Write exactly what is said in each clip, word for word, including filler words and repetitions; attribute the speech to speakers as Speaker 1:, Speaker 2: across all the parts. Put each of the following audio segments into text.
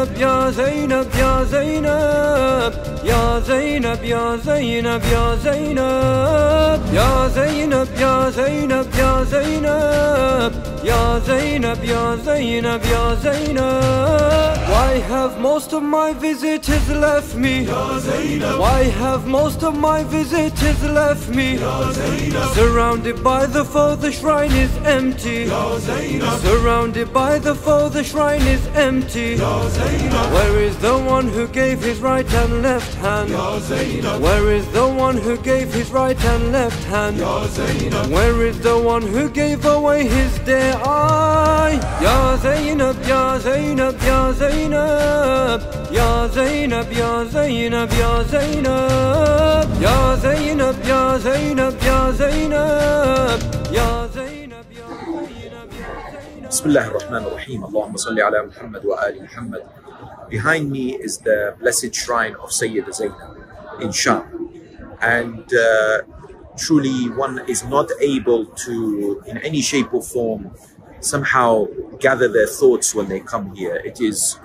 Speaker 1: زينب يا زينب يا زينب يا زينب يا زينب يا زينب يا زينب يا زينب يا زينب يا زينب يا زينب يا زينب. Why have most of my visitors left me? Why have most of my visitors left me? Surrounded by the foe, the shrine is empty. Surrounded by the foe, the shrine is empty. Where is the one who gave his right and left hand? Where is the one who gave his right and left hand? Where is the one who gave away his dear eye? Ya Zainab, Ya Zainab, Ya Zainab, Ya Zainab, Ya Zainab, Ya Zainab, Ya Zainab, Ya Zainab, Ya Zainab, Ya Zainab, Ya Zainab.
Speaker 2: Bismillah ar-Rahman ar-Rahim. Allahumma salli ala Muhammad wa ali Muhammad. Behind me is the blessed shrine of Sayyidah Zainab in Sham. And uh, truly one is not able to, in any shape or form, somehow gather their thoughts when they come here. It is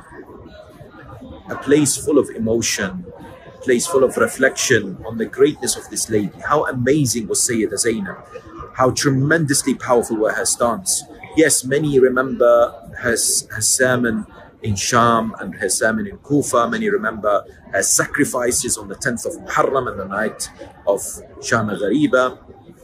Speaker 2: a place full of emotion, a place full of reflection on the greatness of this lady. How amazing was Sayyidah Zainab. How tremendously powerful were her stance. Yes, many remember her, her sermon in Sham and her sermon in Kufa. Many remember her sacrifices on the tenth of Muharram and the night of Sham al-Ghariba.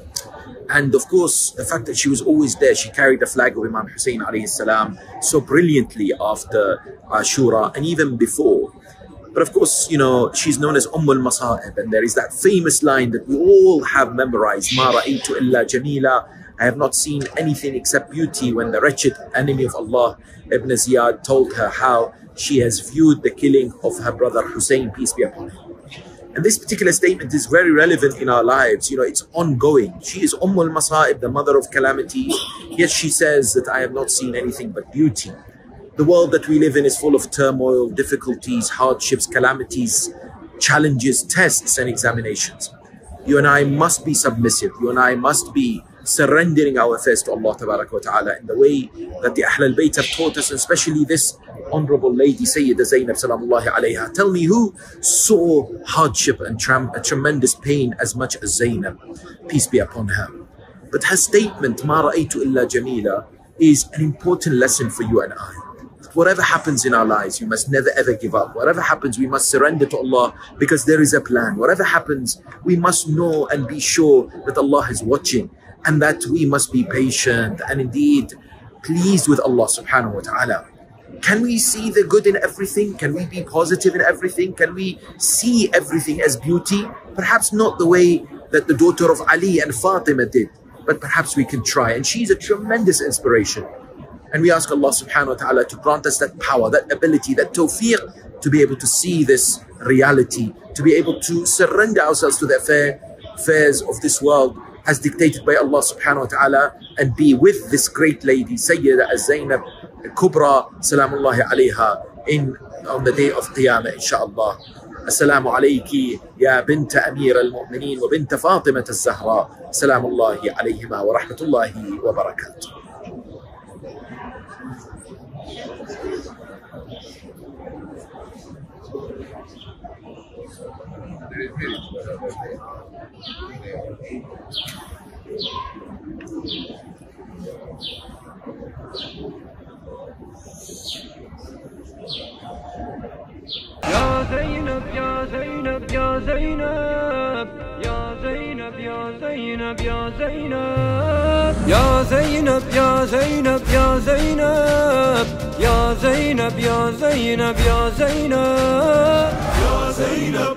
Speaker 2: And of course, the fact that she was always there, she carried the flag of Imam Hussein alayhi salam so brilliantly after Ashura and even before. But of course, you know, she's known as Umm al-Masa'ib, and there is that famous line that we all have memorized, Ma ra'aytu illa jamila, I have not seen anything except beauty, when the wretched enemy of Allah, Ibn Ziyad, told her how she has viewed the killing of her brother Hussein, peace be upon him. And this particular statement is very relevant in our lives. You know, it's ongoing. She is Umm al-Masa'ib, the mother of calamity. Yet she says that I have not seen anything but beauty. The world that we live in is full of turmoil, difficulties, hardships, calamities, challenges, tests and examinations. You and I must be submissive. You and I must be surrendering our affairs to Allah wa ta'ala in the way that the Ahl al-Bayt have taught us, and especially this honorable lady, Sayyidah Zainab salamullahi alayha. Tell me, who saw hardship and a tremendous pain as much as Zainab, peace be upon her? But her statement, Ma ra'aytu illa jamila, is an important lesson for you and I. Whatever happens in our lives, we must never ever give up. Whatever happens, we must surrender to Allah, because there is a plan. Whatever happens, we must know and be sure that Allah is watching, and that we must be patient and indeed pleased with Allah subhanahu wa ta'ala. Can we see the good in everything? Can we be positive in everything? Can we see everything as beauty? Perhaps not the way that the daughter of Ali and Fatima did, but perhaps we can try. And she's a tremendous inspiration. And we ask Allah subhanahu wa ta'ala to grant us that power, that ability, that tawfiq to be able to see this reality, to be able to surrender ourselves to the affair, affairs of this world as dictated by Allah subhanahu wa ta'ala, and be with this great lady, Sayyidah Zainab Kubra, salamullahi alayha, in, on the day of Qiyamah, inshaAllah. Assalamu alayki, ya bint Amir al-Mu'mineen wa bint Fatima al-Zahra. Salamullahi alayhima wa rahmatullahi wa barakatuh.
Speaker 1: Ya Zainab, Ya Zainab, Ya Zainab, Ya Zainab, Ya Zainab, Ya Zainab, Ya Zainab, Ya Zainab, Ya Zainab, Ya Zainab, Ya Zainab, Ya Zainab, Ya Zainab.